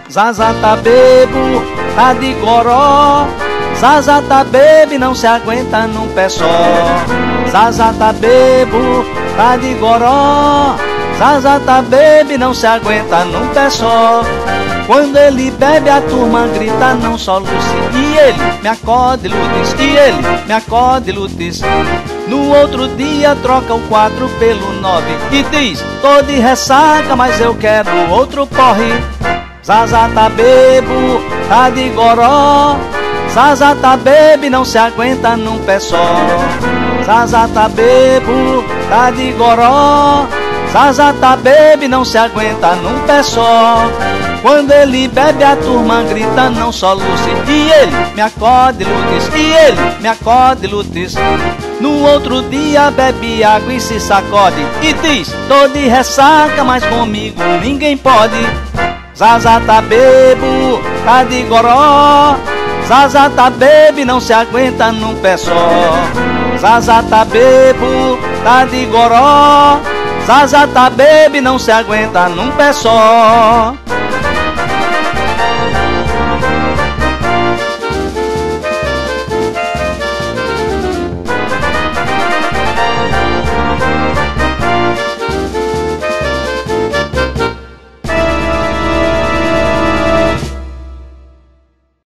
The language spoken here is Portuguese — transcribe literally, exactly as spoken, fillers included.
Zaza tá bebo, tá de goró. Zaza tá bebo e não se aguenta num pé só. Zaza tá bebo, tá de goró. Zaza tá bebo e não se aguenta num pé só. Quando ele bebe a turma grita não soluce. E ele me acorda e lutes, e ele me acorda e lutes. No outro dia troca o quatro pelo nove e diz: tô de ressaca, mas eu quero outro porre. Zaza tá bebo, tá de goró. Zaza tá bebo e não se aguenta num pé só. Zaza tá bebo, tá de goró. Zaza tá bebo e não se aguenta num pé só. Quando ele bebe a turma grita não soluce. E ele me acorda e lutes, e ele me acorda e lutes. No outro dia bebe água e se sacode e diz: tô de ressaca, mas comigo ninguém pode. Zaza tá bebo, tá de goró. Zaza tá bebo e não se aguenta num pé só. Zaza tá bebo, tá de goró. Zaza tá bebo e não se aguenta num pé só.